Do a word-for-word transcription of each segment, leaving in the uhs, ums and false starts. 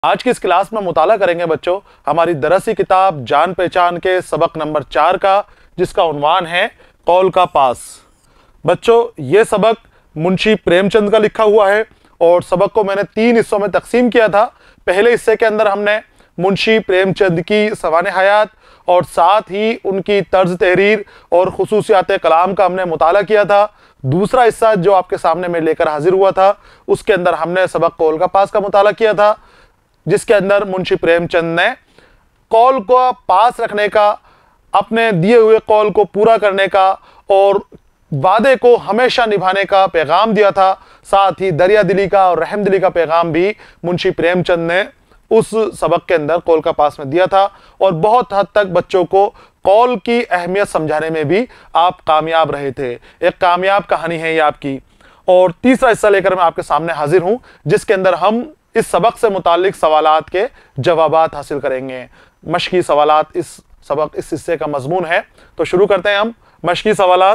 आज की इस क्लास में मुताला करेंगे बच्चों हमारी दरसी किताब जान पहचान के सबक नंबर चार का, जिसका उन्वान है कौल का पास। बच्चों ये सबक मुंशी प्रेमचंद का लिखा हुआ है और सबक को मैंने तीन हिस्सों में तकसीम किया था। पहले हिस्से के अंदर हमने मुंशी प्रेमचंद की सवाने हयात और साथ ही उनकी तर्ज तहरीर और खुसूसियात कलाम का हमने मुताला किया था। दूसरा हिस्सा जो आपके सामने मैं लेकर हाजिर हुआ था उसके अंदर हमने सबक कौल का पास का मुताला किया था, जिसके अंदर मुंशी प्रेमचंद ने कौल को पास रखने का, अपने दिए हुए कौल को पूरा करने का और वादे को हमेशा निभाने का पैगाम दिया था। साथ ही दरिया दिली का और रहम दिली का पैगाम भी मुंशी प्रेमचंद ने उस सबक के अंदर कौल का पास में दिया था और बहुत हद तक बच्चों को कौल की अहमियत समझाने में भी आप कामयाब रहे थे। एक कामयाब कहानी है ये आपकी। और तीसरा हिस्सा लेकर मैं आपके सामने हाजिर हूं, जिसके अंदर हम इस सबक से मुतालिक सवालात के जवाबात हासिल करेंगे। मशकी सवालात इस सबक इस हिस्से का मजमून है। तो शुरू करते हैं हम मशकी सवालात,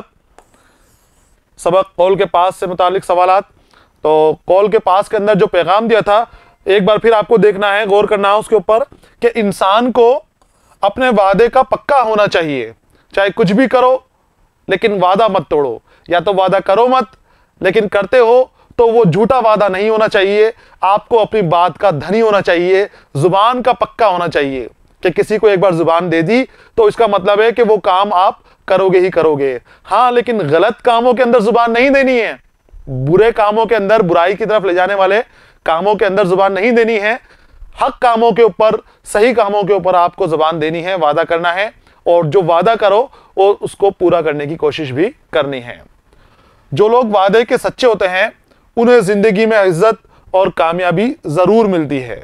सबक कौल के पास से मुतालिक सवालात। तो कौल के पास के अंदर जो पैगाम दिया था, एक बार फिर आपको देखना है, गौर करना है उसके ऊपर कि इंसान को अपने वादे का पक्का होना चाहिए। चाहे कुछ भी करो लेकिन वादा मत तोड़ो, या तो वादा करो मत, लेकिन करते हो तो वो झूठा वादा नहीं होना चाहिए। आपको अपनी बात का धनी होना चाहिए, जुबान का पक्का होना चाहिए कि किसी को एक बार जुबान दे दी तो इसका मतलब है कि वो काम आप करोगे ही करोगे। हाँ, लेकिन गलत कामों के अंदर जुबान नहीं देनी है, बुरे कामों के अंदर, बुराई की तरफ ले जाने वाले कामों के अंदर जुबान नहीं देनी है। हक कामों के ऊपर, सही कामों के ऊपर आपको जुबान देनी है, वादा करना है और जो वादा करो और उसको पूरा करने की कोशिश भी करनी है। जो लोग वादे के सच्चे होते हैं उन्हें जिंदगी में इज्जत और कामयाबी जरूर मिलती है।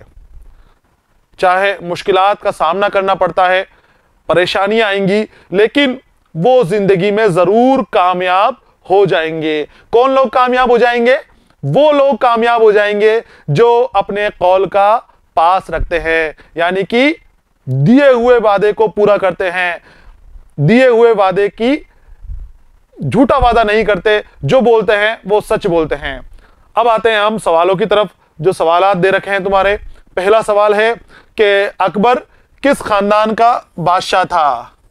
चाहे मुश्किलात का सामना करना पड़ता है, परेशानियां आएंगी, लेकिन वो जिंदगी में जरूर कामयाब हो जाएंगे। कौन लोग कामयाब हो जाएंगे? वो लोग कामयाब हो जाएंगे जो अपने कौल का पास रखते हैं, यानी कि दिए हुए वादे को पूरा करते हैं, दिए हुए वादे की झूठा वादा नहीं करते, जो बोलते हैं वो सच बोलते हैं। अब आते हैं हम सवालों की तरफ, जो सवालात दे रखे हैं तुम्हारे। पहला सवाल है कि अकबर किस खानदान का बादशाह था?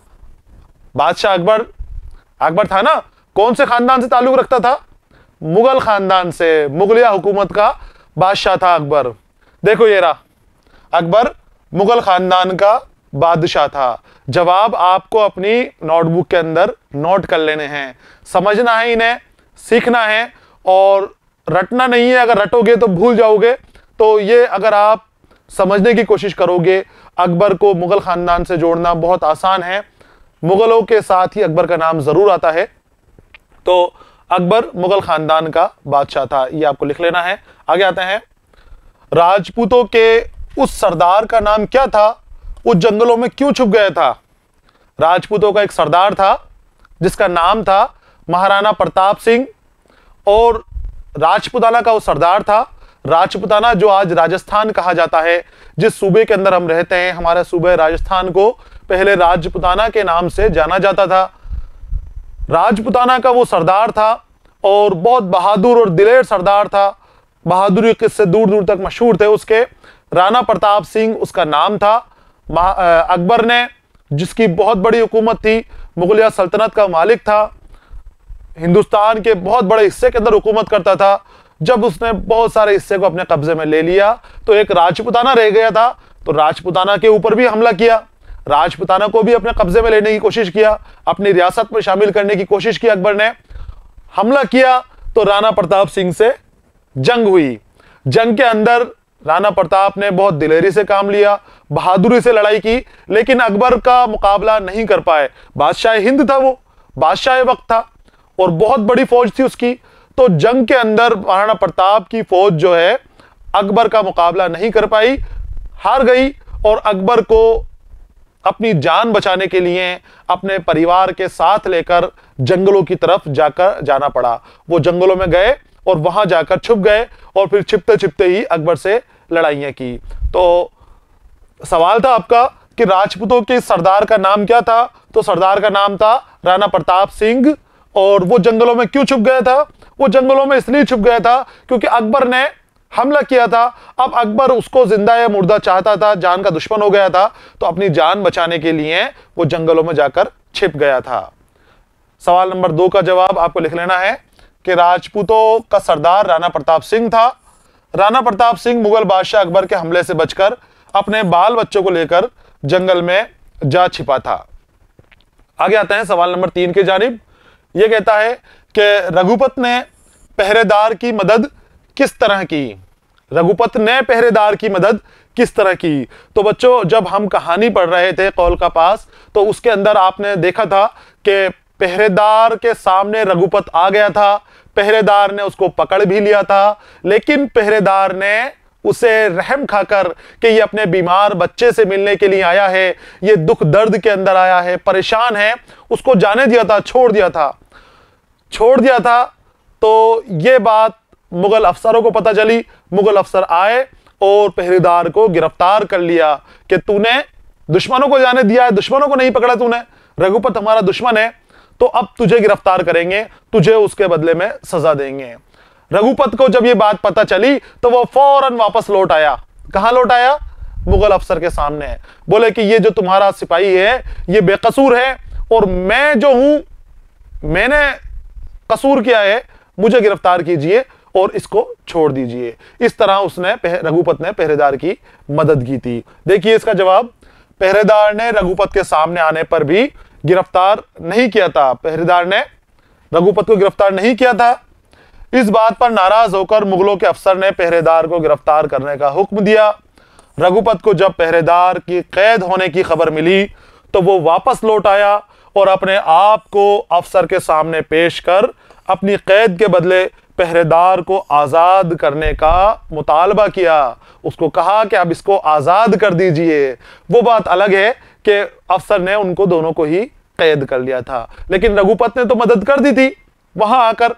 बादशाह अकबर अकबर था ना, कौन से खानदान से ताल्लुक रखता था? मुगल खानदान से, मुगलिया हुकूमत का बादशाह था अकबर। देखो ये रहा, अकबर मुगल खानदान का बादशाह था। जवाब आपको अपनी नोटबुक के अंदर नोट कर लेने हैं, समझना है, इन्हें सीखना है और रटना नहीं है। अगर रटोगे तो भूल जाओगे। तो ये अगर आप समझने की कोशिश करोगे, अकबर को मुगल खानदान से जोड़ना बहुत आसान है। मुगलों के साथ ही अकबर का नाम जरूर आता है। तो अकबर मुगल खानदान का बादशाह था, ये आपको लिख लेना है। आगे आते हैं, राजपूतों के उस सरदार का नाम क्या था? वो जंगलों में क्यों छुप गया था? राजपूतों का एक सरदार था जिसका नाम था महाराणा प्रताप सिंह, और राजपुताना का वो सरदार था। राजपुताना जो आज राजस्थान कहा जाता है, जिस सूबे के अंदर हम रहते हैं, हमारे सूबे राजस्थान को पहले राजपुताना के नाम से जाना जाता था। राजपुताना का वो सरदार था और बहुत बहादुर और दिलेर सरदार था। बहादुरी किस्से दूर दूर तक मशहूर थे उसके। राणा प्रताप सिंह उसका नाम था। अकबर ने, जिसकी बहुत बड़ी हुकूमत थी, मुगलिया सल्तनत का मालिक था, हिंदुस्तान के बहुत बड़े हिस्से के अंदर हुकूमत करता था। जब उसने बहुत सारे हिस्से को अपने कब्जे में ले लिया तो एक राजपुताना रह गया था। तो राजपुताना के ऊपर भी हमला किया, राजपुताना को भी अपने कब्जे में लेने की कोशिश किया, अपनी रियासत में शामिल करने की कोशिश की। अकबर ने हमला किया तो राणा प्रताप सिंह से जंग हुई। जंग के अंदर राणा प्रताप ने बहुत दिलेरी से काम लिया, बहादुरी से लड़ाई की, लेकिन अकबर का मुकाबला नहीं कर पाए। बादशाह हिंद था, वो बादशाह वक्त था और बहुत बड़ी फौज थी उसकी। तो जंग के अंदर महाराणा प्रताप की फौज जो है अकबर का मुकाबला नहीं कर पाई, हार गई। और अकबर को अपनी जान बचाने के लिए अपने परिवार के साथ लेकर जंगलों की तरफ जाकर जाना पड़ा। वो जंगलों में गए और वहां जाकर छुप गए और फिर छिपते छिपते ही अकबर से लड़ाइयां की। तो सवाल था आपका कि राजपूतों के सरदार का नाम क्या था? तो सरदार का नाम था राणा प्रताप सिंह। और वो जंगलों में क्यों छुप गया था? वो जंगलों में इसलिए छुप गया था क्योंकि अकबर ने हमला किया था। अब अकबर उसको जिंदा या मुर्दा चाहता था, जान का दुश्मन हो गया था, तो अपनी जान बचाने के लिए वो जंगलों में जाकर छिप गया था। सवाल नंबर दो का जवाब आपको लिख लेना है कि राजपूतों का सरदार राणा प्रताप सिंह था। राणा प्रताप सिंह मुगल बादशाह अकबर के हमले से बचकर अपने बाल बच्चों को लेकर जंगल में जा छिपा था। आगे आते हैं सवाल नंबर तीन की जानिब। यह कहता है कि रघुपत ने पहरेदार की मदद किस तरह की। रघुपत ने पहरेदार की मदद किस तरह की। तो बच्चों, जब हम कहानी पढ़ रहे थे कौल का पास, तो उसके अंदर आपने देखा था कि पहरेदार के सामने रघुपत आ गया था, पहरेदार ने उसको पकड़ भी लिया था, लेकिन पहरेदार ने उसे रहम खाकर कि ये अपने बीमार बच्चे से मिलने के लिए आया है, ये दुख दर्द के अंदर आया है, परेशान है, उसको जाने दिया था, छोड़ दिया था छोड़ दिया था तो ये बात मुगल अफसरों को पता चली। मुगल अफसर आए और पहरेदार को गिरफ्तार कर लिया कि तूने दुश्मनों को जाने दिया है, दुश्मनों को नहीं पकड़ा तूने, रघुपत हमारा दुश्मन है, तो अब तुझे गिरफ्तार करेंगे, तुझे उसके बदले में सजा देंगे। रघुपत को जब ये बात पता चली तो वो फौरन वापस लौट आया। कहां लौट आया? मुगल अफसर के सामने। बोले कि ये जो तुम्हारा सिपाही है ये बेकसूर है और मैं जो हूं, मैंने कसूर किया है, मुझे गिरफ्तार कीजिए और इसको छोड़ दीजिए। इस तरह उसने रघुपत ने पहरेदार की मदद की थी। देखिए इसका जवाब, पहरेदार ने रघुपत के सामने आने पर भी गिरफ्तार नहीं किया था। पहरेदार ने रघुपत को गिरफ्तार नहीं किया था। इस बात पर नाराज होकर मुगलों के अफसर ने पहरेदार को गिरफ्तार करने का हुक्म दिया। रघुपत को जब पहरेदार की कैद होने की खबर मिली तो वो वापस लौट आया और अपने आप को अफसर के सामने पेश कर अपनी कैद के बदले पहरेदार को आजाद करने का मुतालबा किया। उसको कहा कि अब इसको आजाद कर दीजिए। वो बात अलग है कि अफसर ने उनको दोनों को ही कैद कर लिया था, लेकिन रघुपत ने तो मदद कर दी थी वहां आकर।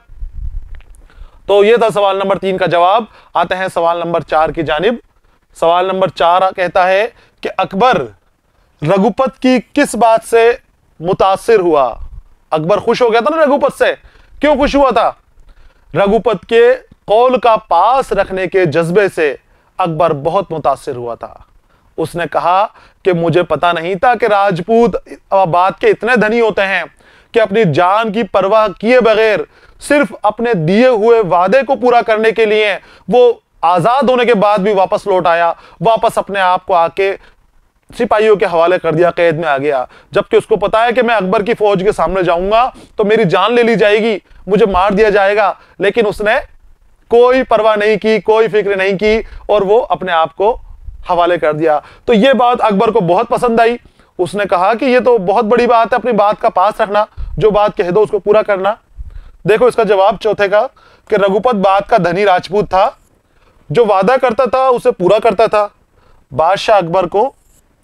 तो यह था सवाल नंबर तीन का जवाब। आते हैं सवाल नंबर चार की जानिब। सवाल नंबर चार कहता है कि अकबर रघुपत की किस बात से मुतासिर हुआ। अकबर खुश हो गया था ना रघुपत से। क्यों खुश हुआ था? रघुपत के कौल का पास रखने के जज्बे से अकबर बहुत मुतासिर हुआ था। उसने कहा कि मुझे पता नहीं था कि राजपूत बात के इतने धनी होते हैं कि अपनी जान की परवाह किए बगैर सिर्फ अपने दिए हुए वादे को पूरा करने के लिए वो आजाद होने के बाद भी वापस लौट आया, वापस अपने आप को आके सिपाहियों के हवाले कर दिया, कैद में आ गया। जबकि उसको पता है कि मैं अकबर की फौज के सामने जाऊंगा तो मेरी जान ले ली जाएगी, मुझे मार दिया जाएगा, लेकिन उसने कोई परवाह नहीं की, कोई फिक्र नहीं की और वो अपने आप को हवाले कर दिया। तो ये बात अकबर को बहुत पसंद आई। उसने कहा कि ये तो बहुत बड़ी बात है, अपनी बात का पास रखना, जो बात कह दो उसको पूरा करना। देखो इसका जवाब चौथे का कि रघुपत बात का धनी राजपूत था, जो वादा करता था उसे पूरा करता था। बादशाह अकबर को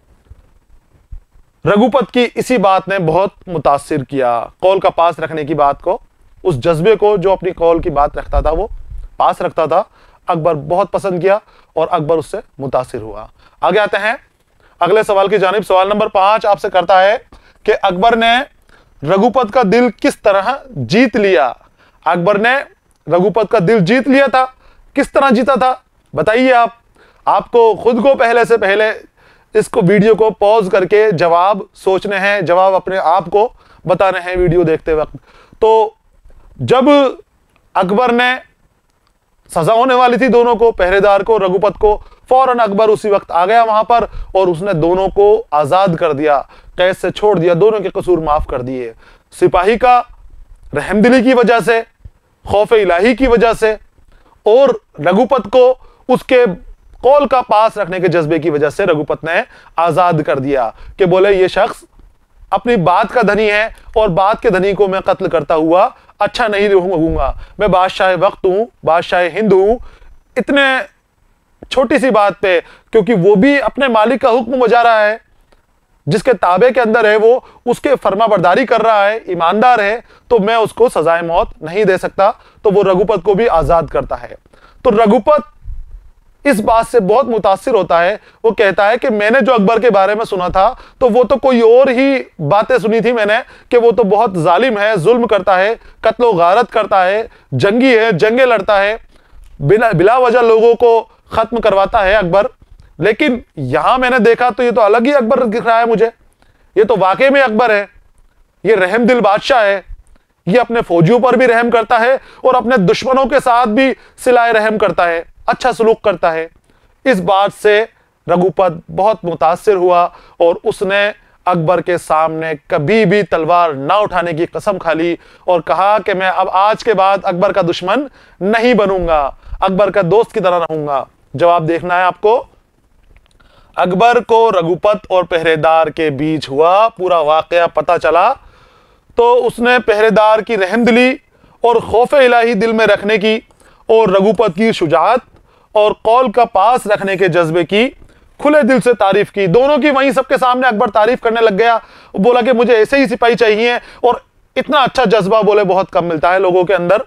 रघुपत की इसी बात ने बहुत मुतासिर किया। कौल का पास रखने की बात को, उस जज्बे को जो अपनी कौल की बात रखता था वो पास रखता था, अकबर बहुत पसंद किया और अकबर उससे मुतासिर हुआ। आगे आते हैं अगले सवाल की जानिब। सवाल नंबर पांच आपसे करता है कि अकबर ने रघुपत का दिल किस तरह जीत लिया। अकबर ने रघुपत का दिल जीत लिया था, किस तरह जीता था बताइए आप। आपको खुद को पहले से पहले इसको वीडियो को पॉज करके जवाब सोचने हैं, जवाब अपने आप को बताने हैं वीडियो देखते वक्त। तो जब अकबर ने सजा होने वाली थी दोनों को, पहरेदार को, रघुपत को, फौरन अकबर उसी वक्त आ गया वहां पर और उसने दोनों को आजाद कर दिया, कैद से छोड़ दिया, दोनों के कसूर माफ कर दिए। सिपाही का रहमदिली की वजह से, खौफ इलाही की वजह से और रघुपत को उसके कौल का पास रखने के जज्बे की वजह से रघुपत ने आजाद कर दिया कि बोले ये शख्स अपनी बात का धनी है और बात के धनी को मैं कत्ल करता हुआ अच्छा नहीं रहूंगा। मैं बादशाह वक्त हूं, बादशाह हिंद हूं, इतने छोटी सी बात पे, क्योंकि वो भी अपने मालिक का हुक्म बजा रहा है, जिसके ताबे के अंदर है वो, उसके फर्माबरदारी कर रहा है, ईमानदार है, तो मैं उसको सजाए मौत नहीं दे सकता। तो वो रघुपत को भी आजाद करता है। तो रघुपत इस बात से बहुत मुतासिर होता है। वो कहता है कि मैंने जो अकबर के बारे में सुना था तो वो तो कोई और ही बातें सुनी थी मैंने, कि वो तो बहुत जालिम है, जुल्म करता है, कत्लो गारत करता है, जंगी है, जंगे लड़ता है। बिना बिला वजह लोगों को खत्म करवाता है अकबर। लेकिन यहां मैंने देखा तो ये तो अलग ही अकबर दिख रहा है मुझे। ये तो वाकई में अकबर है, ये रहमदिल बादशाह है। ये अपने फौजियों पर भी रहम करता है और अपने दुश्मनों के साथ भी सिलाए रहम करता है, अच्छा सलूक करता है। इस बात से रघुपत बहुत मुतासिर हुआ और उसने अकबर के सामने कभी भी तलवार ना उठाने की कसम खा ली और कहा कि मैं अब आज के बाद अकबर का दुश्मन नहीं बनूंगा, अकबर का दोस्त की तरह रहूंगा। जवाब देखना है आपको। अकबर को रघुपत और पहरेदार के बीच हुआ पूरा वाकया पता चला तो उसने पहरेदार की रहमदिली और खौफ इलाही दिल में रखने की और रघुपत की शुजाअत और कौल का पास रखने के जज्बे की खुले दिल से तारीफ की। दोनों की वहीं सबके सामने अकबर तारीफ करने लग गया। बोला कि मुझे ऐसे ही सिपाही चाहिए और इतना अच्छा जज्बा बोले बहुत कम मिलता है लोगों के अंदर।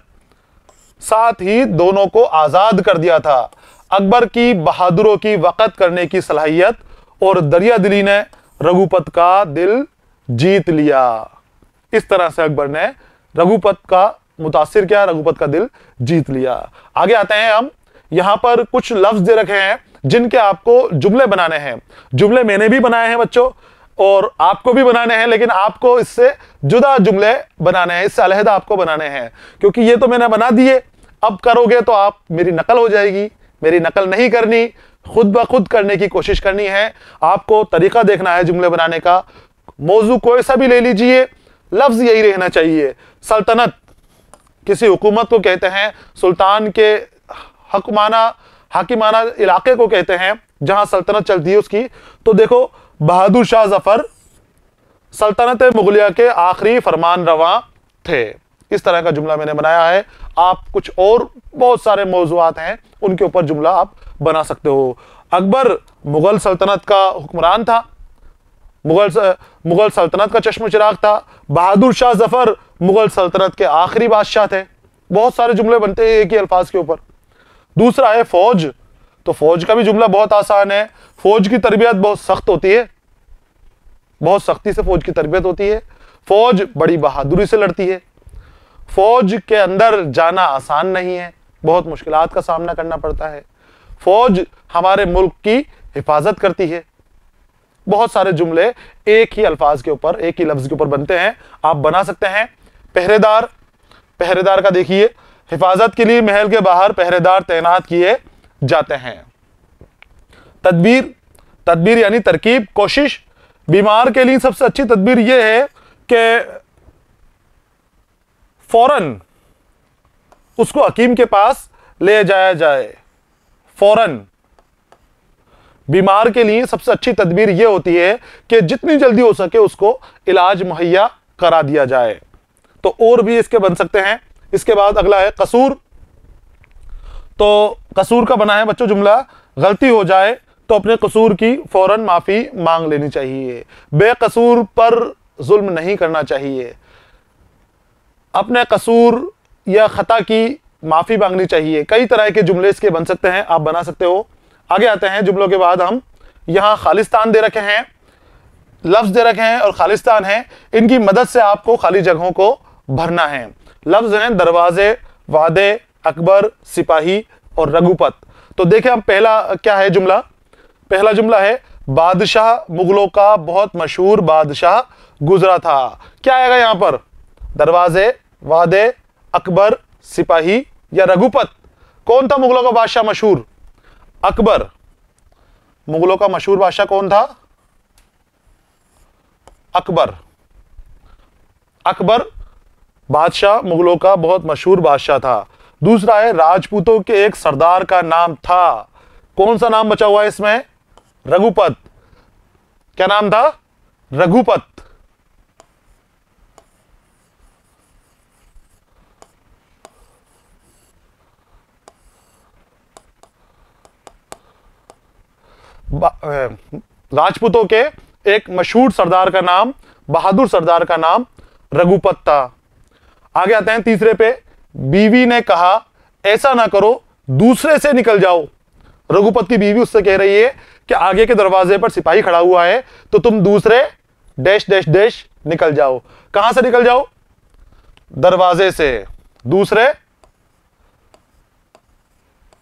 साथ ही दोनों को आजाद कर दिया था। अकबर की बहादुरों की वक़्त करने की सलाहियत और दरिया दिली ने रघुपत का दिल जीत लिया। इस तरह से अकबर ने रघुपत का मुतासिर किया, रघुपत का दिल जीत लिया। आगे आते हैं हम। यहां पर कुछ लफ्ज दे रखे हैं जिनके आपको जुमले बनाने हैं। जुमले मैंने भी बनाए हैं बच्चों और आपको भी बनाने हैं, लेकिन आपको इससे जुदा जुमले बनाने हैं, इससे अलहदा आपको बनाने हैं, क्योंकि ये तो मैंने बना दिए। अब करोगे तो आप मेरी नकल हो जाएगी। मेरी नकल नहीं करनी, खुद ब खुद करने की कोशिश करनी है। आपको तरीका देखना है जुमले बनाने का। मौजू कोई सा भी ले लीजिए, लफ्ज यही रहना चाहिए। सल्तनत किसी हुकूमत को कहते हैं, सुल्तान के हकमाना हाकिमाना इलाके को कहते हैं जहां सल्तनत चलती है उसकी। तो देखो, बहादुर शाह जफर सल्तनत मुगलिया के आखिरी फरमान रवा थे। इस तरह का जुमला मैंने बनाया है। आप कुछ और बहुत सारे मौजूआत हैं उनके ऊपर जुमला आप बना सकते हो। अकबर मुगल सल्तनत का हुक्मरान था, मुगल मुगल सल्तनत का चश्म चिराग था। बहादुर शाह जफर मुगल सल्तनत के आखिरी बादशाह थे। बहुत सारे जुमले बनते हैं एक ही अल्फाज के ऊपर। दूसरा है फौज। तो फौज का भी जुमला बहुत आसान है। फौज की तरबियत बहुत सख्त होती है, बहुत सख्ती से फौज की तरबियत होती है। फौज बड़ी बहादुरी से लड़ती है। फौज के अंदर जाना आसान नहीं है, बहुत मुश्किलात का सामना करना पड़ता है। फौज हमारे मुल्क की हिफाजत करती है। बहुत सारे जुमले एक ही अल्फाज के ऊपर, एक ही लफ्ज के ऊपर बनते हैं, आप बना सकते हैं। पहरेदार, पहरेदार का देखिए, हिफाजत के लिए महल के बाहर पहरेदार तैनात किए जाते हैं। तदबीर, तदबीर यानी तरकीब, कोशिश। बीमार के लिए सबसे अच्छी तदबीर यह है कि फौरन उसको हकीम के पास ले जाया जाए। फौरन बीमार के लिए सबसे अच्छी तदबीर यह होती है कि जितनी जल्दी हो सके उसको इलाज मुहैया करा दिया जाए। तो और भी इसके बन सकते हैं। इसके बाद अगला है कसूर। तो कसूर का बना है बच्चों जुमला, गलती हो जाए तो अपने कसूर की फौरन माफी मांग लेनी चाहिए। बेकसूर पर जुल्म नहीं करना चाहिए। अपने कसूर या खता की माफी मांगनी चाहिए। कई तरह के जुमले इसके बन सकते हैं, आप बना सकते हो। आगे आते हैं जुमलों के बाद। हम यहां खालिस्तान दे रखे हैं, लफ्ज दे रखे हैं और खालिस्तान है। इनकी मदद से आपको खाली जगहों को भरना है। लफ्ज हैं दरवाजे, वादे, अकबर, सिपाही और रघुपत। तो देखें हम पहला क्या है जुमला। पहला जुमला है बादशाह मुगलों का बहुत मशहूर बादशाह गुजरा था। क्या आएगा यहां पर? दरवाजे, वादे, अकबर, सिपाही या रघुपत। कौन था मुगलों का बादशाह मशहूर? अकबर। मुगलों का मशहूर बादशाह कौन था? अकबर। अकबर बादशाह मुगलों का बहुत मशहूर बादशाह था। दूसरा है राजपूतों के एक सरदार का नाम था। कौन सा नाम बचा हुआ है इसमें? रघुपत। क्या नाम था? रघुपत। राजपूतों के एक मशहूर सरदार का नाम, बहादुर सरदार का नाम रघुपत था। आगे आते हैं तीसरे पे। बीवी ने कहा ऐसा ना करो, दूसरे से निकल जाओ। रघुपत की बीवी उससे कह रही है कि आगे के दरवाजे पर सिपाही खड़ा हुआ है तो तुम दूसरे डैश डैश डैश निकल जाओ। कहां से निकल जाओ? दरवाजे से। दूसरे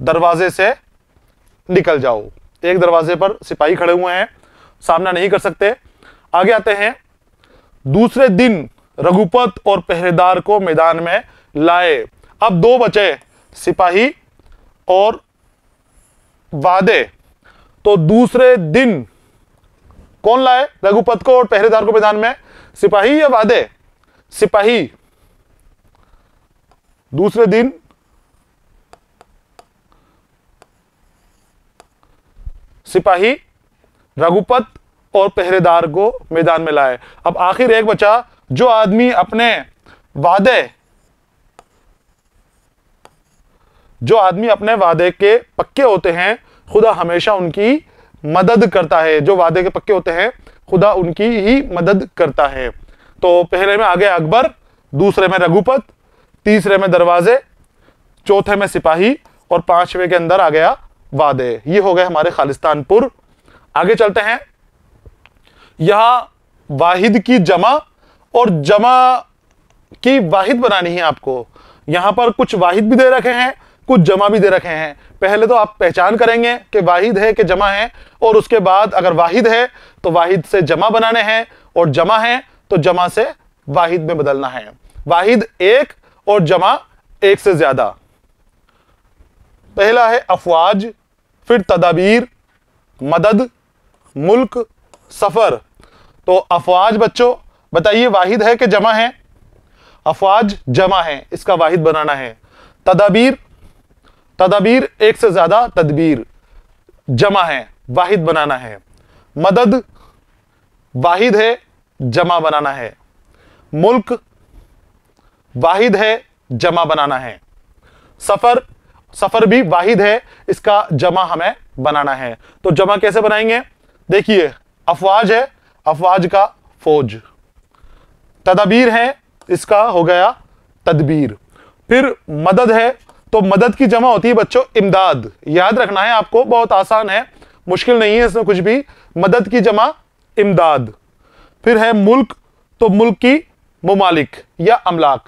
दरवाजे से निकल जाओ। एक दरवाजे पर सिपाही खड़े हुए हैं, सामना नहीं कर सकते। आगे आते हैं, दूसरे दिन रघुपत और पहरेदार को मैदान में लाए। अब दो बचे, सिपाही और वादे। तो दूसरे दिन कौन लाए रघुपत को और पहरेदार को मैदान में, सिपाही या वादे? सिपाही। दूसरे दिन सिपाही रघुपत और पहरेदार को मैदान में लाए। अब आखिर एक बचा, जो आदमी अपने वादे जो आदमी अपने वादे के पक्के होते हैं, खुदा हमेशा उनकी मदद करता है। जो वादे के पक्के होते हैं, खुदा उनकी ही मदद करता है। तो पहले में आ गया अकबर, दूसरे में रघुपत, तीसरे में दरवाजे, चौथे में सिपाही और पांचवें के अंदर आ गया वादे। ये हो गए हमारे खालिस्तानपुर। आगे चलते हैं, यहां वाहिद की जमा और जमा की वाहिद बनानी है आपको। यहां पर कुछ वाहिद भी दे रखे हैं, कुछ जमा भी दे रखे हैं। पहले तो आप पहचान करेंगे कि वाहिद है कि जमा है, और उसके बाद अगर वाहिद है तो वाहिद से जमा बनाने हैं, और जमा है तो जमा से वाहिद में बदलना है। वाहिद एक और जमा एक से ज्यादा। पहला है अफवाज, फिर तदाबीर, मदद, मुल्क, सफर। तो अफवाज बच्चों बताइए वाहिद है कि जमा है? अफवाज जमा है, इसका वाहिद बनाना है। तदाबीर, तदाबीर एक से ज्यादा तदबीर, जमा है, वाहिद बनाना है। मदद वाहिद है, जमा बनाना है। मुल्क वाहिद है, जमा बनाना है। सफर, सफर भी वाहिद है, इसका जमा हमें बनाना है। तो जमा कैसे बनाएंगे? देखिए, अफवाज है, अफवाज का फौज। तदाबीर है, इसका हो गया तदबीर। फिर मदद है, तो मदद की जमा होती है बच्चों इमदाद। याद रखना है आपको, बहुत आसान है, मुश्किल नहीं है इसमें कुछ भी। मदद की जमा इमदाद। फिर है मुल्क, तो मुल्क की मुमालिक या अमलाक।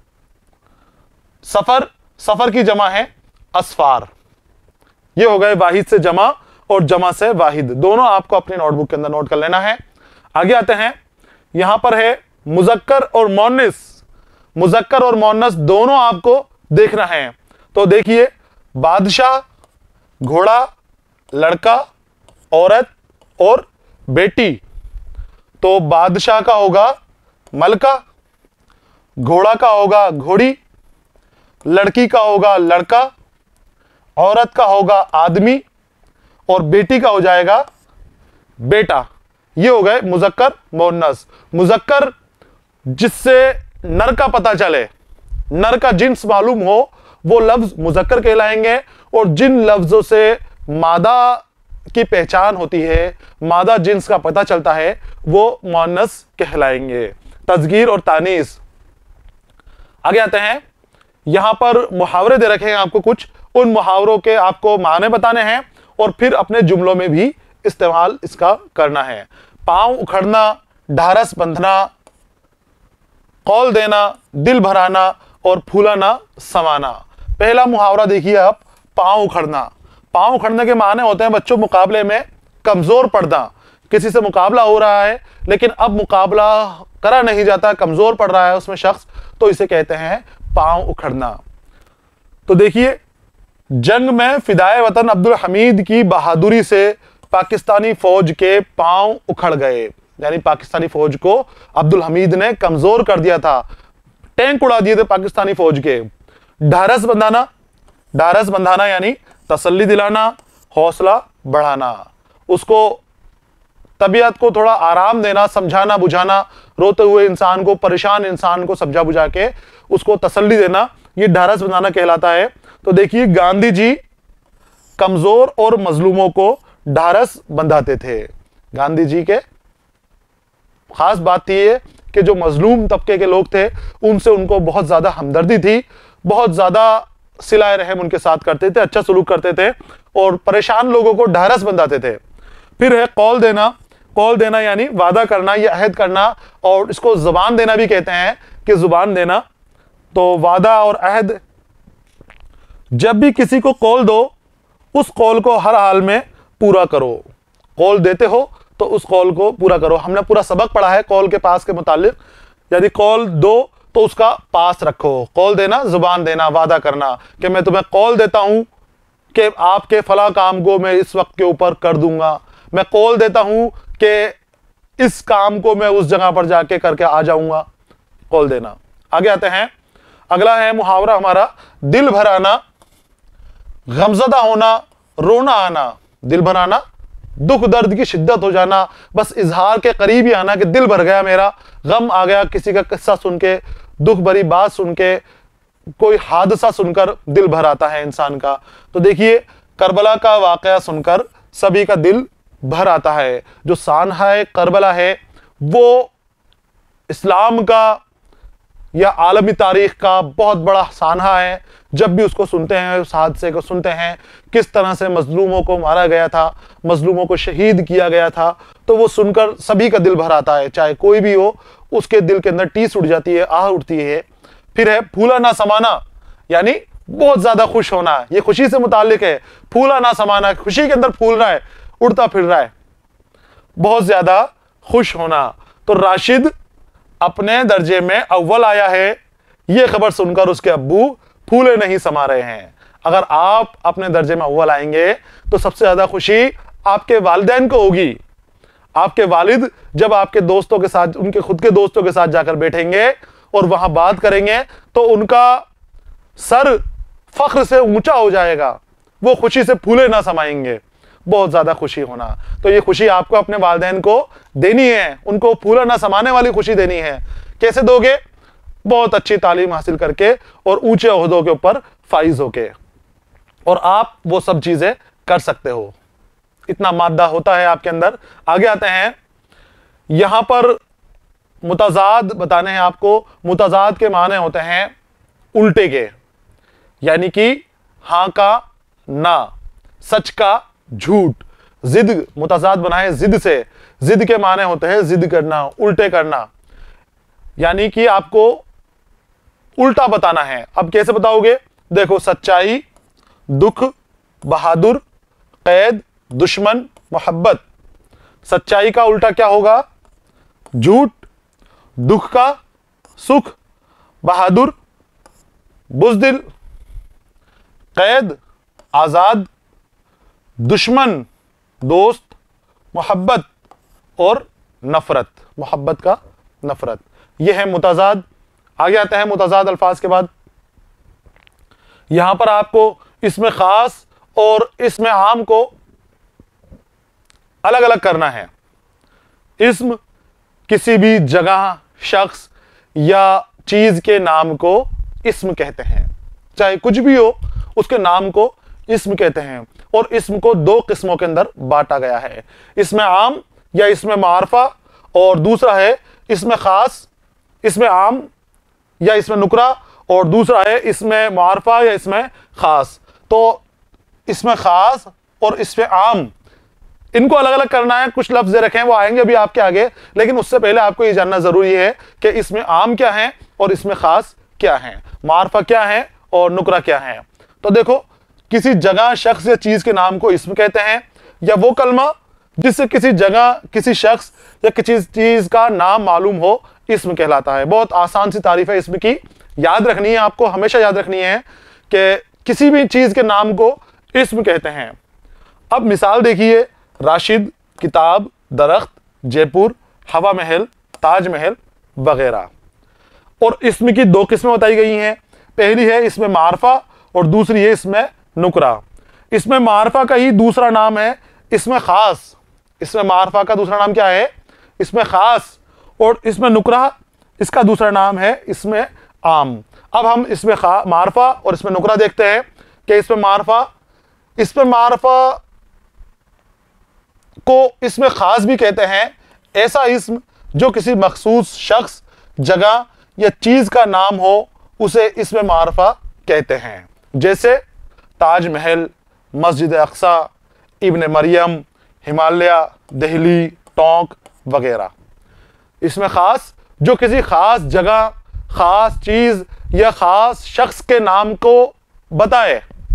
सफर, सफर की जमा है असफार। ये हो गए वाहिद से जमा और जमा से वाहिद। दोनों आपको अपनी नोटबुक के अंदर नोट कर लेना है। आगे आते हैं, यहां पर है मुजक्कर और मोन्नस। मुजक्कर और मोन्नस दोनों आपको देखना है। तो देखिए, बादशाह, घोड़ा, लड़का, औरत और बेटी। तो बादशाह का होगा मलका, घोड़ा का होगा घोड़ी, लड़की का होगा लड़का, औरत का होगा आदमी और बेटी का हो जाएगा बेटा। ये हो गए मुजक्कर मोन्नस। मुजक्कर जिससे नर का पता चले, नर का जिन्स मालूम हो, वो लफ्ज मुजक्कर कहलाएंगे। और जिन लफ्जों से मादा की पहचान होती है, मादा जिन्स का पता चलता है, वो मोन्नस कहलाएंगे। तस्गीर और तानीस। आगे आते हैं, यहां पर मुहावरे दे रखे हैं आपको कुछ, उन मुहावरों के आपको माने बताने हैं और फिर अपने जुमलों में भी इस्तेमाल इसका करना है। पांव उखड़ना, ढारस बंधना, कौल देना, दिल भराना और फूलाना समाना। पहला मुहावरा देखिए आप, पांव उखड़ना। पांव उखड़ने के माने होते हैं बच्चों मुकाबले में कमजोर पड़ना। किसी से मुकाबला हो रहा है लेकिन अब मुकाबला करा नहीं जाता, कमजोर पड़ रहा है उसमें शख्स, तो इसे कहते हैं पांव उखड़ना। तो देखिए, जंग में फिदाए वतन अब्दुल हमीद की बहादुरी से पाकिस्तानी फौज के पांव उखड़ गए। यानी पाकिस्तानी फौज को अब्दुल हमीद ने कमजोर कर दिया था, टैंक उड़ा दिए थे पाकिस्तानी फौज के। ढारस बंधाना, ढारस बंधाना यानी तसल्ली दिलाना, हौसला बढ़ाना, उसको तबीयत को थोड़ा आराम देना, समझाना बुझाना, रोते हुए इंसान को, परेशान इंसान को समझा बुझा के उसको तसल्ली देना, ये ढारस बंधाना कहलाता है। तो देखिए, गांधी जी कमजोर और मजलूमों को ढारस बंधाते थे। गांधी जी के खास बात यह है कि जो मजलूम तबके के लोग थे उनसे उनको बहुत ज्यादा हमदर्दी थी, बहुत ज्यादा सिलाए रहम उनके साथ करते थे, अच्छा सलूक करते थे और परेशान लोगों को ढारस बंधाते थे। फिर है कौल देना। कौल देना यानी वादा करना या अहद करना, और इसको जुबान देना भी कहते हैं कि जुबान देना। तो वादा और अहद जब भी किसी को कॉल दो उस कॉल को हर हाल में पूरा करो। कॉल देते हो तो उस कॉल को पूरा करो। हमने पूरा सबक पढ़ा है कॉल के पास के मुतालिक। यदि कॉल दो तो उसका पास रखो। कॉल देना जुबान देना, वादा करना कि मैं तुम्हें कॉल देता हूं कि आपके फला काम को मैं इस वक्त के ऊपर कर दूंगा, मैं कॉल देता हूं कि इस काम को मैं उस जगह पर जाके करके आ जाऊंगा। कॉल देना। आगे आते हैं, अगला है मुहावरा हमारा, दिल भर आना, गमज़दा होना, रोना आना। दिल भर आना, दुख दर्द की शिद्दत हो जाना, बस इजहार के करीब ही आना कि दिल भर गया मेरा, गम आ गया किसी का किस्सा सुन के, दुख भरी बात सुन के, कोई हादसा सुनकर दिल भर आता है इंसान का। तो देखिए करबला का वाकया सुनकर सभी का दिल भर आता है। जो सानहा करबला है वो इस्लाम का या आलमी तारीख का बहुत बड़ा सानहा है। जब भी उसको सुनते हैं, उस हादसे को सुनते हैं, किस तरह से मजलूमों को मारा गया था, मजलूमों को शहीद किया गया था, तो वो सुनकर सभी का दिल भर आता है। चाहे कोई भी हो उसके दिल के अंदर टीस उठ जाती है, आह उठती है। फिर है फूला ना समाना, यानी बहुत ज्यादा खुश होना। ये खुशी से मुतालिक है। फूला ना समाना, खुशी के अंदर फूल रहा है, उड़ता फिर रहा है, बहुत ज्यादा खुश होना। तो राशिद अपने दर्जे में अव्वल आया है, यह खबर सुनकर उसके अब्बू फूले नहीं समा रहे हैं। अगर आप अपने दर्जे में अव्वल आएंगे तो सबसे ज्यादा खुशी आपके वालिदैन को होगी। आपके वालिद जब आपके दोस्तों के साथ, उनके खुद के दोस्तों के साथ जाकर बैठेंगे और वहां बात करेंगे तो उनका सर फख्र से ऊंचा हो जाएगा, वो खुशी से फूले ना समाएंगे। बहुत ज्यादा खुशी होना, तो ये खुशी आपको अपने वालिदैन को देनी है, उनको फूला ना समाने वाली खुशी देनी है। कैसे दोगे? बहुत अच्छी तालीम हासिल करके और ऊंचे ओहदों के ऊपर फाइज होके, और आप वो सब चीजें कर सकते हो। इतना मादा होता है आपके अंदर। आगे आते हैं, यहां पर मुताजाद बताने हैं आपको। मुताजाद के माने होते हैं उल्टे के, यानी कि हां का ना, सच का झूठ। जिद मुताजाद बनाए जिद से। जिद के माने होते हैं जिद करना, उल्टे करना, यानी कि आपको उल्टा बताना है। अब कैसे बताओगे? देखो, सच्चाई, दुख, बहादुर, कैद, दुश्मन, मोहब्बत। सच्चाई का उल्टा क्या होगा? झूठ। दुख का सुख, बहादुर बुज़दिल, कैद आजाद, दुश्मन दोस्त, मोहब्बत और नफरत, मोहब्बत का नफरत। यह है मुताजाद। आगे आते हैं मुताजाद अल्फाज के बाद। यहां पर आपको इसमें खास और इसमें आम को अलग अलग करना है। इस्म किसी भी जगह, शख्स या चीज के नाम को इस्म कहते हैं। चाहे कुछ भी हो, उसके नाम को इस्म कहते हैं। और इस्म को दो किस्मों के अंदर बांटा गया है, इसमें आम या इसमें मारफा, और दूसरा है इसमें खास, इसमें आम या इसमें नुकरा, और दूसरा है इसमें मारफा या इसमें खास। तो इसमें खास और इसमें आम, इनको अलग अलग करना है। कुछ लफ्ज़ रखे हैं, वो आएंगे अभी आपके आगे, लेकिन उससे पहले आपको ये जानना जरूरी है कि इसमें आम क्या है और इसमें खास क्या है, मारफा क्या है और नुकरा क्या है। तो देखो, किसी जगह, शख्स या चीज के नाम को इस्म कहते हैं, या वो कलमा जिससे किसी जगह, किसी शख्स या किसी चीज का नाम मालूम हो, इस्म कहलाता है। बहुत आसान सी तारीफ है इस्म की, याद रखनी है आपको, हमेशा याद रखनी है कि किसी भी चीज के नाम को इस्म कहते हैं। अब मिसाल देखिए, राशिद, किताब, दरख्त, जयपुर, हवा महल, ताजमहल वगैरह। और इस्म की दो किस्में बताई गई हैं। पहली है इसमें मारफा और दूसरी है इसमें नुकरा। इसमें मारफा का ही दूसरा नाम है इसमें खास। इसमें मारफा का दूसरा नाम क्या है? इसमें खास। और इसमें नुकरा, इसका दूसरा नाम है इसमें आम। अब हम इसमें मारफा और इसमें नुकरा देखते हैं कि इसमें मारफा, इसमें मारफा को इसमें खास भी कहते हैं। ऐसा इस्म जो किसी मखसूस शख्स, जगह या चीज का नाम हो, उसे इसमें मारफा कहते हैं। जैसे ताजमहल, मस्जिद अक्सा, इब्न मरियम, हिमालय, दिल्ली, टोंक वगैरह। इसमें खास जो किसी खास जगह, खास चीज या खास शख्स के नाम को बताए,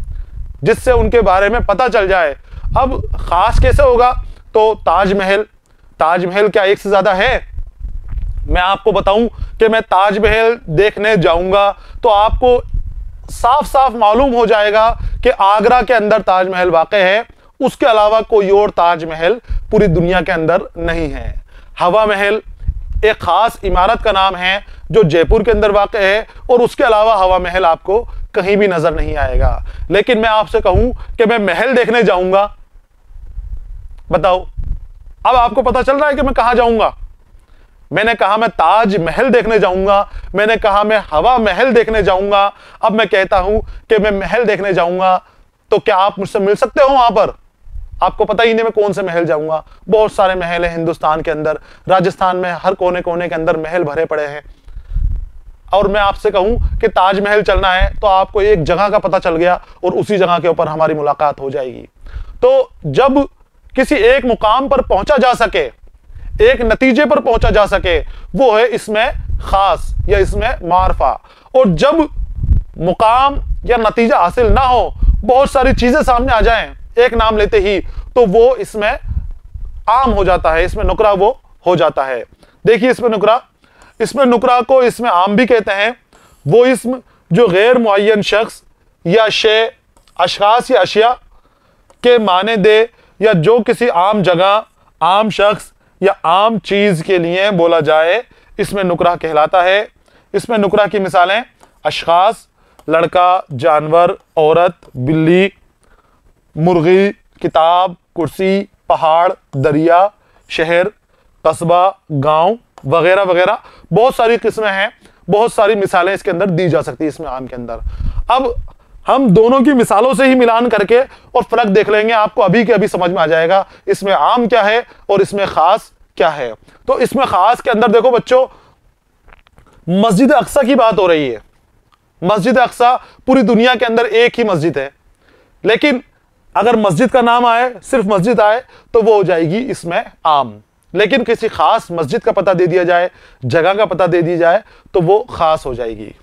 जिससे उनके बारे में पता चल जाए। अब खास कैसे होगा? तो ताजमहल, ताजमहल क्या एक से ज्यादा है? मैं आपको बताऊं कि मैं ताजमहल देखने जाऊंगा तो आपको साफ साफ मालूम हो जाएगा कि आगरा के अंदर ताजमहल वाक़ है, उसके अलावा कोई और ताजमहल पूरी दुनिया के अंदर नहीं है। हवा महल एक खास इमारत का नाम है जो जयपुर के अंदर वाक़ है, और उसके अलावा हवा महल आपको कहीं भी नजर नहीं आएगा। लेकिन मैं आपसे कहूं कि मैं महल देखने जाऊंगा, बताओ अब आपको पता चल रहा है कि मैं कहां जाऊंगा। मैंने कहा मैं ताजमहल देखने जाऊंगा, मैंने कहा मैं हवा महल देखने जाऊंगा। अब मैं कहता हूं कि मैं महल देखने जाऊंगा, तो क्या आप मुझसे मिल सकते हो वहां पर? आपको पता ही नहीं मैं कौन से महल जाऊंगा। बहुत सारे महल हैं हिंदुस्तान के अंदर, राजस्थान में हर कोने कोने के अंदर महल भरे पड़े हैं। और मैं आपसे कहूं कि ताजमहल चलना है तो आपको एक जगह का पता चल गया और उसी जगह के ऊपर हमारी मुलाकात हो जाएगी। तो जब किसी एक मुकाम पर पहुंचा जा सके, एक नतीजे पर पहुंचा जा सके, वो है इसमें खास या इसमें मारफा। और जब मुकाम या नतीजा हासिल ना हो, बहुत सारी चीजें सामने आ जाएं एक नाम लेते ही, तो वो इसमें आम हो जाता है, इसमें नुकरा वो हो जाता है। देखिए इसमें नुकरा, इसमें नुकरा को इसमें आम भी कहते हैं। वो इसम जो गैर मुअय्यन शख्स या शे, अशखास या अशिया के माने दे, या जो किसी आम जगह, आम शख्स या आम चीज के लिए बोला जाए, इसमें नुकरा कहलाता है। इसमें नुकरा की मिसालें अशखास, लड़का, जानवर, औरत, बिल्ली, मुर्गी, किताब, कुर्सी, पहाड़, दरिया, शहर, कस्बा, गांव वगैरह वगैरह बहुत सारी किस्में हैं, बहुत सारी मिसालें इसके अंदर दी जा सकती है इसमें आम के अंदर। अब हम दोनों की मिसालों से ही मिलान करके और फर्क देख लेंगे, आपको अभी के अभी समझ में आ जाएगा इसमें आम क्या है और इसमें खास क्या है। तो इसमें खास के अंदर देखो बच्चों, मस्जिद अक्सा की बात हो रही है। मस्जिद अक्सा पूरी दुनिया के अंदर एक ही मस्जिद है, लेकिन अगर मस्जिद का नाम आए, सिर्फ मस्जिद आए, तो वो हो जाएगी इसमें आम। लेकिन किसी खास मस्जिद का पता दे दिया जाए, जगह का पता दे दिया जाए, तो वो खास हो जाएगी।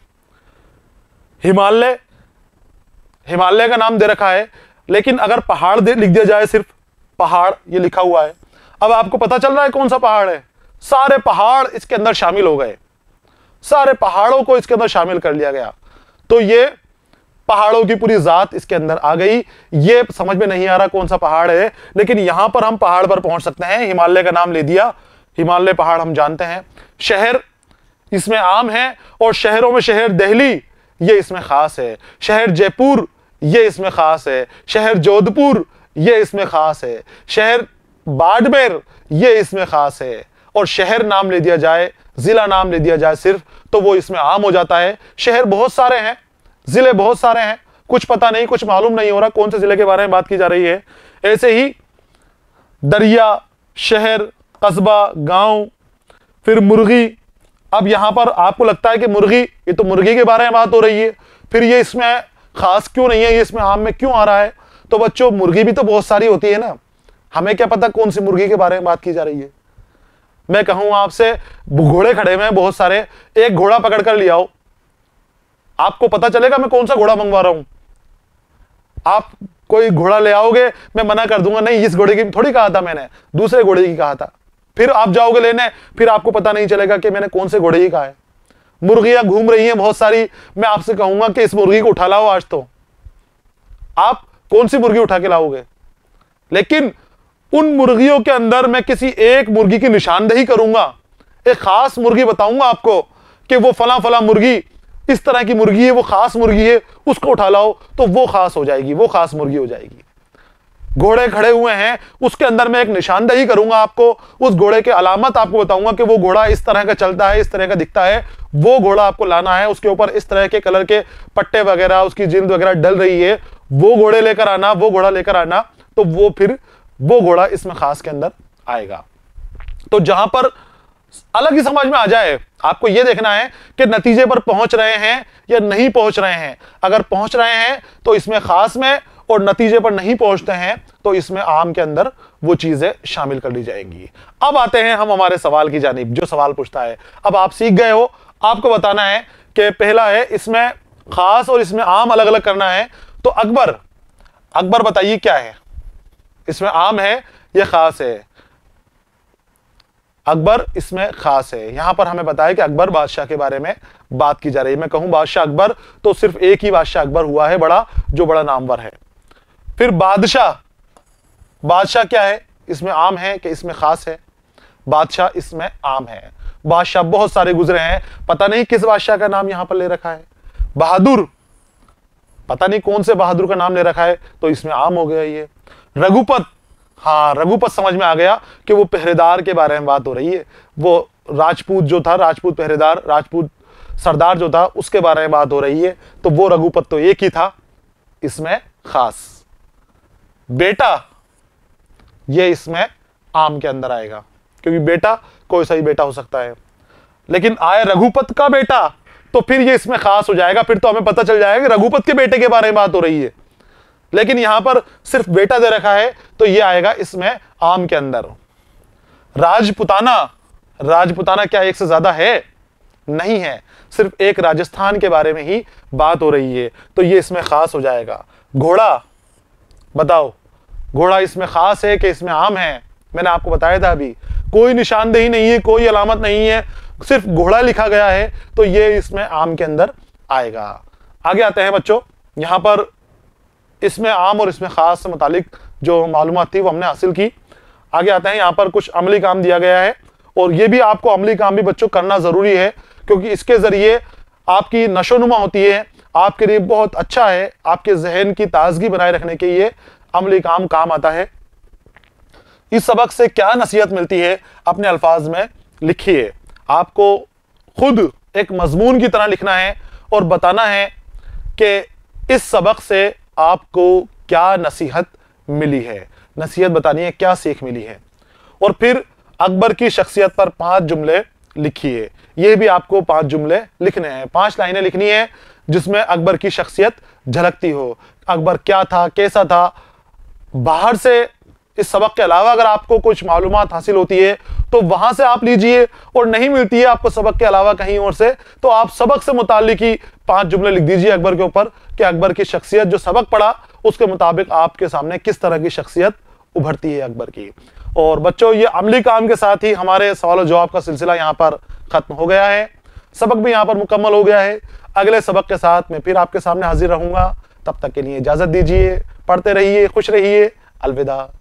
हिमालय, हिमालय का नाम दे रखा है, लेकिन अगर पहाड़ दे लिख दिया जाए, सिर्फ पहाड़ ये लिखा हुआ है, अब आपको पता चल रहा है कौन सा पहाड़ है। सारे पहाड़ इसके अंदर शामिल हो गए, सारे पहाड़ों को इसके अंदर शामिल कर लिया गया। तो ये पहाड़ों की पूरी जात इसके अंदर आ गई। ये समझ में नहीं आ रहा कौन सा पहाड़ है, लेकिन यहां पर हम पहाड़ पर पहुंच सकते हैं। हिमालय का नाम ले दिया, हिमालय पहाड़ हम जानते हैं। शहर इसमें आम है, और शहरों में शहर दिल्ली ये इसमें खास है, शहर जयपुर ये इसमें खास है, शहर जोधपुर ये इसमें खास है, शहर बाड़मेर ये इसमें खास है। और शहर नाम ले दिया जाए, जिला नाम ले दिया जाए सिर्फ, तो वो इसमें आम हो जाता है। शहर बहुत सारे हैं, जिले बहुत सारे हैं, कुछ पता नहीं, कुछ मालूम नहीं हो रहा कौन से जिले के बारे में बात की जा रही है। ऐसे ही दरिया, शहर, कस्बा, गांव, फिर मुर्गी। अब यहां पर आपको लगता है कि मुर्गी, ये तो मुर्गी के बारे में बात हो रही है, फिर ये इसमें खास क्यों नहीं है, ये इसमें आम में क्यों आ रहा है? तो बच्चों मुर्गी भी तो बहुत सारी होती है ना, हमें क्या पता कौन सी मुर्गी के बारे में बात की जा रही है। मैं कहूं आपसे, घोड़े खड़े हुए हैं बहुत सारे, एक घोड़ा पकड़ कर ले आओ, आपको पता चलेगा मैं कौन सा घोड़ा मंगवा रहा हूं। आप कोई घोड़ा ले आओगे, मैं मना कर दूंगा, नहीं इस घोड़े की थोड़ी कहा था मैंने, दूसरे घोड़े की कहा था। फिर आप जाओगे लेने, फिर आपको पता नहीं चलेगा कि मैंने कौन से घोड़े की कहा है। मुर्गियां घूम रही हैं बहुत सारी, मैं आपसे कहूंगा कि इस मुर्गी को उठा लाओ आज, तो आप कौन सी मुर्गी उठा के लाओगे? लेकिन उन मुर्गियों के अंदर मैं किसी एक मुर्गी की निशानदेही करूंगा, एक खास मुर्गी बताऊंगा आपको कि वो फला फला मुर्गी इस तरह की मुर्गी है, वो खास मुर्गी है, उसको उठा लाओ, तो वो खास हो जाएगी, वो खास मुर्गी हो जाएगी। घोड़े खड़े हुए हैं, उसके अंदर मैं एक निशानदेही करूंगा आपको, उस घोड़े के अलामत आपको बताऊंगा कि वो घोड़ा इस तरह का चलता है, इस तरह का दिखता है, वो घोड़ा आपको लाना है, उसके ऊपर इस तरह के कलर के पट्टे वगैरह, उसकी जिल्द वगैरह डल रही है, वो घोड़े लेकर आना, वो घोड़ा लेकर आना, तो वो फिर वो घोड़ा इसमें खास के अंदर आएगा। तो जहां पर अलग ही समझ में आ जाए, आपको यह देखना है कि नतीजे पर पहुंच रहे हैं या नहीं पहुंच रहे हैं। अगर पहुंच रहे हैं तो इसमें खास में, और नतीजे पर नहीं पहुंचते हैं तो इसमें आम के अंदर वो चीजें शामिल कर ली जाएंगी। अब आते हैं हम हमारे सवाल की जानिब, जो सवाल पूछता है। अब आप सीख गए हो, आपको बताना है कि पहला है इसमें खास और इसमें आम अलग अलग करना है। तो अकबर, अकबर बताइए क्या है, इसमें आम है या खास है? अकबर इसमें खास है। यहां पर हमें बताया कि अकबर बादशाह के बारे में बात की जा रही है। मैं कहूं बादशाह अकबर तो सिर्फ एक ही बादशाह अकबर हुआ है बड़ा, जो बड़ा नामवर है। फिर बादशाह, बादशाह क्या है, इसमें आम है कि इसमें खास है? बादशाह इसमें आम है। बादशाह बहुत सारे गुजरे हैं, पता नहीं किस बादशाह का नाम यहां पर ले रखा है। बहादुर, पता नहीं कौन से बहादुर का नाम ले रखा है, तो इसमें आम हो गया ये। रघुपत, हाँ रघुपत समझ में आ गया कि वो पहरेदार के बारे में बात हो रही है। वो राजपूत जो था, राजपूत पहरेदार, राजपूत सरदार जो था, उसके बारे में बात हो रही है। तो वो रघुपत तो एक ही था, इसमें खास। बेटा, ये इसमें आम के अंदर आएगा, क्योंकि बेटा कोई सा ही बेटा हो सकता है। लेकिन आए रघुपत का बेटा, तो फिर ये इसमें खास हो जाएगा। फिर तो हमें पता चल जाएगा कि रघुपत के बेटे के बारे में बात हो रही है। लेकिन यहां पर सिर्फ बेटा दे रखा है, तो ये आएगा इसमें आम के अंदर। राजपुताना, राजपुताना क्या एक से ज्यादा है? नहीं है, सिर्फ एक राजस्थान के बारे में ही बात हो रही है, तो ये इसमें खास हो जाएगा। घोड़ा, बताओ घोड़ा इसमें खास है कि इसमें आम है? मैंने आपको बताया था अभी, कोई निशानदेही नहीं है, कोई अलामत नहीं है, सिर्फ घोड़ा लिखा गया है, तो ये इसमें आम के अंदर आएगा। आगे आते हैं बच्चों, यहां पर इसमें आम और इसमें खास से मुतालिक जो मालूमात थी वो हमने हासिल की। आगे आते हैं, यहां पर कुछ अमली काम दिया गया है, और ये भी आपको अमली काम भी बच्चों करना जरूरी है, क्योंकि इसके जरिए आपकी नशोनुमा होती है, आपके लिए बहुत अच्छा है, आपके जहन की ताजगी बनाए रखने के लिए अमली काम काम आता है। इस सबक से क्या नसीहत मिलती है, अपने अल्फाज में लिखिए। आपको खुद एक मजमून की तरह लिखना है और बताना है कि इस सबक से आपको क्या नसीहत मिली है, नसीहत बतानी है, क्या सीख मिली है। और फिर अकबर की शख्सियत पर पांच जुमले लिखिए। ये भी आपको पांच जुमले लिखने हैं, पांच लाइनें लिखनी है जिसमें अकबर की शख्सियत झलकती हो। अकबर क्या था, कैसा था। बाहर से इस सबक के अलावा अगर आपको कुछ मालूमात हासिल होती है तो वहां से आप लीजिए, और नहीं मिलती है आपको सबक के अलावा कहीं और से, तो आप सबक से मुताल्लिक ही पांच जुमले लिख दीजिए अकबर के ऊपर, कि अकबर की शख्सियत, जो सबक पढ़ा उसके मुताबिक आपके सामने किस तरह की शख्सियत उभरती है अकबर की। और बच्चों, ये अमली काम के साथ ही हमारे सवाल जवाब का सिलसिला यहाँ पर खत्म हो गया है, सबक भी यहाँ पर मुकम्मल हो गया है। अगले सबक के साथ मैं फिर आपके सामने हाजिर रहूंगा, तब तक के लिए इजाजत दीजिए। पढ़ते रहिए, खुश रहिए, अलविदा।